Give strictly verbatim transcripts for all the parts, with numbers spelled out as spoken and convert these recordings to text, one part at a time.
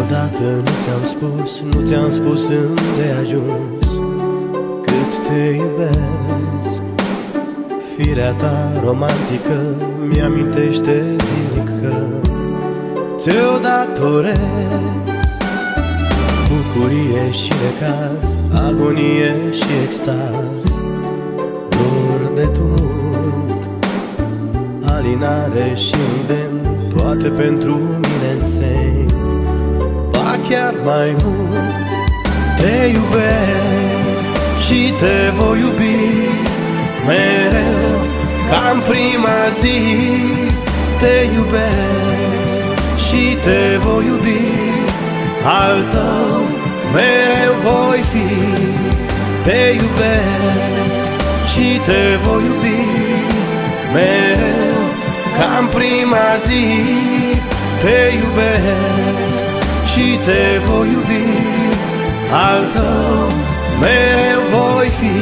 Niciodată nu ți-am spus, nu ți-am spus îndeajuns cât te iubesc. Firea ta romantică mi-amintește zilnic că ți-o datorez. Bucurie și necaz, agonie și extaz, dor de tumult, alinare și îndemn, toate pentru mine însemn. Ba chiar mai mult, te iubesc și te voi iubi mereu ca în prima zi. Te iubesc și te voi iubi, al tău mereu voi fi. Te iubesc și te voi iubi mereu ca în prima zi. Te iubesc și te voi iubi, al tău mereu voi fi.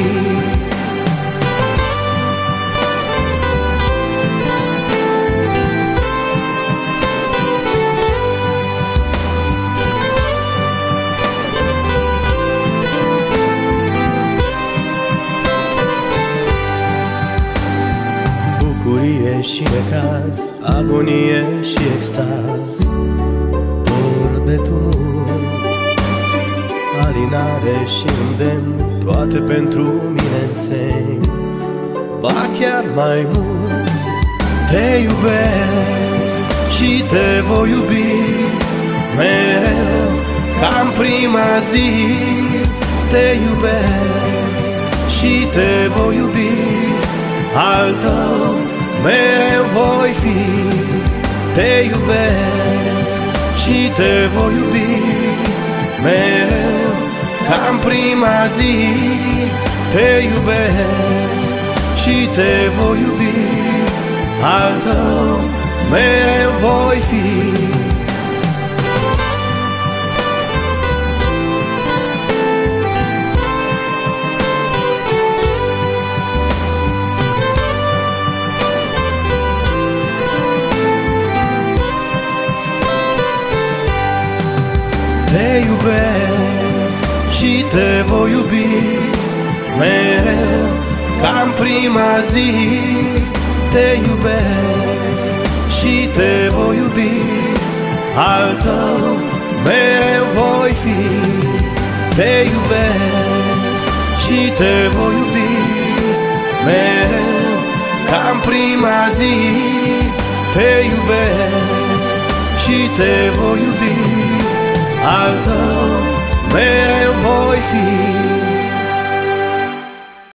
Bucurie și necaz, agonie și extaz, dor de tumult, alinare și îndemn, toate pentru mine însemn. Ba chiar mai mult, te iubesc și te voi iubi mereu ca în prima zi. Te iubesc și te voi iubi, al tău mereu voi fi. Te iubesc și te voi iubi mereu ca în prima zi. Te iubesc și te voi iubi, al tău mereu voi fi. Te iubesc și te voi iubi mereu ca în prima zi. Te iubesc și te voi iubi, al tău mereu voi fi. Te iubesc și te voi iubi mereu ca în prima zi. Te iubesc și te voi iubi, al tău mereu voi fi.